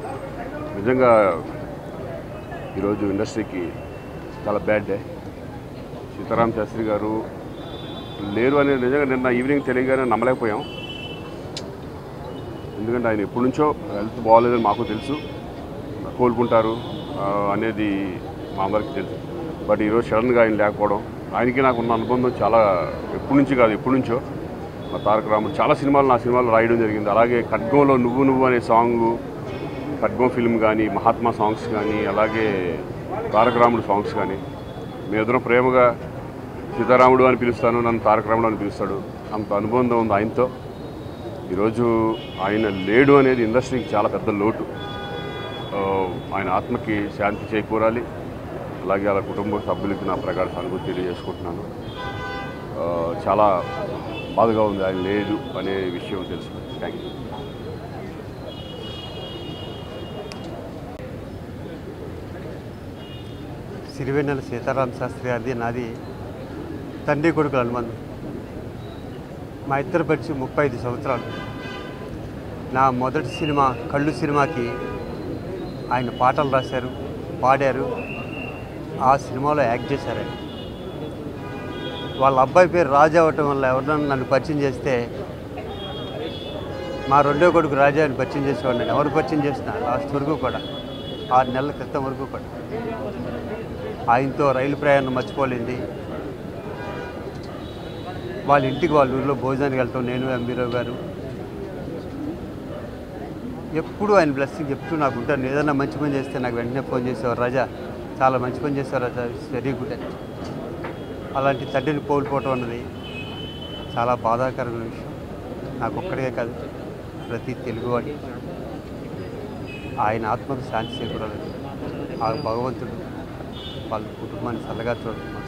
నిజంగా ఈరోజు ఇండస్ట్రీకి చాలా బ్యాడ్ డే. సీతారాం శాస్త్రి గారు లేరు అనేది నిజంగా నిన్న ఈవినింగ్ తెలియగానే నమ్మలేకపోయాం. ఎందుకంటే ఆయన ఎప్పటి నుంచో హెల్త్ బాగోలేదని మాకు తెలుసు, కోలుకుంటారు అనేది మా అందరికీ తెలుసు. బట్ ఈరోజు సడన్గా ఆయన లేకపోవడం, ఆయనకి నాకు ఉన్న అనుబంధం చాలా ఎప్పటి నుంచి కాదు ఎప్పటి నుంచో. మా తారక రాముడు చాలా సినిమాలు నా సినిమాలు రాయడం జరిగింది. అలాగే ఖడ్గంలో నువ్వు నువ్వు అనే సాంగు, ఖడ్గం ఫిల్మ్ కానీ, మహాత్మా సాంగ్స్ కానీ, అలాగే తారక రాముడు సాంగ్స్ కానీ, మేమిద్దరం ప్రేమగా సీతారాముడు అని పిలుస్తాను, నన్ను తారక రాముడు అని పిలుస్తాడు. అంత అనుబంధం ఉంది ఆయనతో. ఈరోజు ఆయన లేడు అనేది ఇండస్ట్రీకి చాలా పెద్ద లోటు. ఆయన ఆత్మకి శాంతి చేకూరాలి. అలాగే అలా కుటుంబ సభ్యులకి నా ప్రగాఢ సానుభూతి తెలియజేసుకుంటున్నాను. చాలా బాధగా ఉంది ఆయన లేదు అనే విషయం తెలుసుకుంది. Thank you. సిరివెన్నెల సీతారాం శాస్త్రి గారిది నాది తండ్రి కొడుకుల అనుబంధం. మా ఇద్దరు పరిచయం 35 సంవత్సరాలు. నా మొదటి సినిమా కళ్ళు సినిమాకి ఆయన పాటలు రాశారు, పాడారు, ఆ సినిమాలో యాక్ట్ చేశారు. ఆయన వాళ్ళ అబ్బాయి పేరు రాజా అవ్వటం వల్ల ఎవరన్నా నన్ను పరిచయం చేస్తే మా రెండో కొడుకు రాజా అని పరిచయం చేసేవాడిని. ఎవరు పరిచయం చేసినా లాస్ట్ వరకు కూడా 6 నెలల క్రితం వరకు కూడా ఆయనతో రైలు ప్రయాణం మర్చిపోలేంది. వాళ్ళ ఇంటికి వాళ్ళ ఊరిలో భోజనానికి వెళ్తాం, నేను ఎంబీరావు గారు. ఎప్పుడు ఆయన బ్లెస్సింగ్ చెప్తూ నాకు ఉంటాను. ఏదైనా మంచి పని చేస్తే నాకు వెంటనే ఫోన్ చేసేవారు, రాజా చాలా మంచి పని చేసేవారు రాజా, ఇట్స్ వెరీ గుడ్ అని. అలాంటి తండ్రిని కోల్పోవటం అన్నది చాలా బాధాకరమైన విషయం. నాకు ఒక్కడికే కాదు, ప్రతి తెలుగువాడి. ఆయన ఆత్మకు శాంతి చేకూరాలని ఆ భగవంతుడు వాళ్ళ కుటుంబాన్ని చల్లగా చూడటం